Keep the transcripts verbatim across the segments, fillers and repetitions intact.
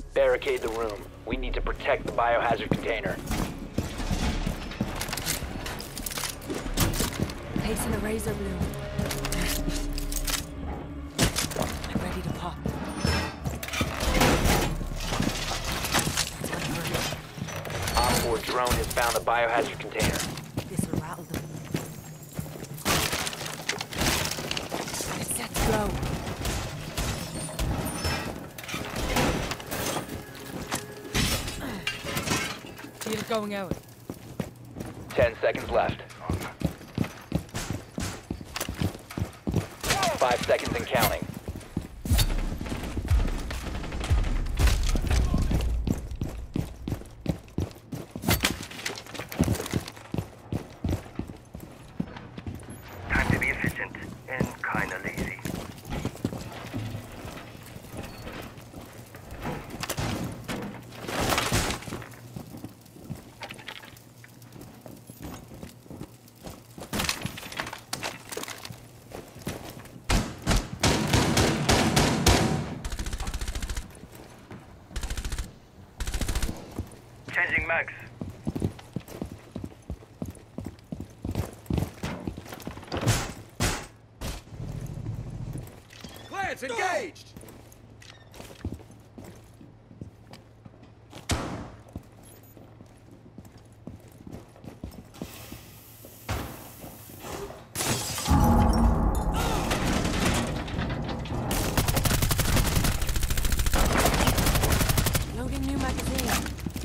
Barricade the room. We need to protect the biohazard container. Placing a razor bloom. I'm ready to pop. Op four drone has found the biohazard container. This will rattle them. It's set to go. Feel it going out. Ten seconds left. Five seconds and counting. Time to be efficient and kinda lazy. Changing max. Plants engaged! Loading new magazine.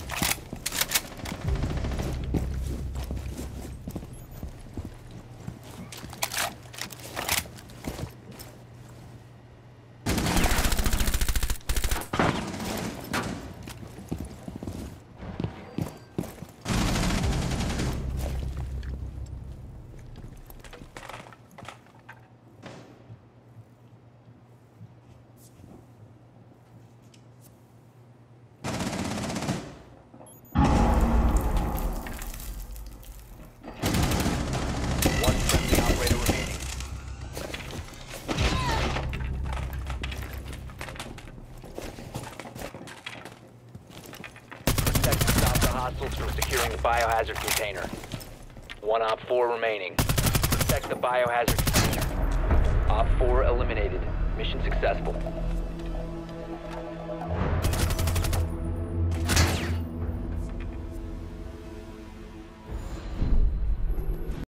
One friendly operator remaining. Protect and stop the hostiles from securing the biohazard container. One Op four remaining. Protect the biohazard container. Op four eliminated. Mission successful.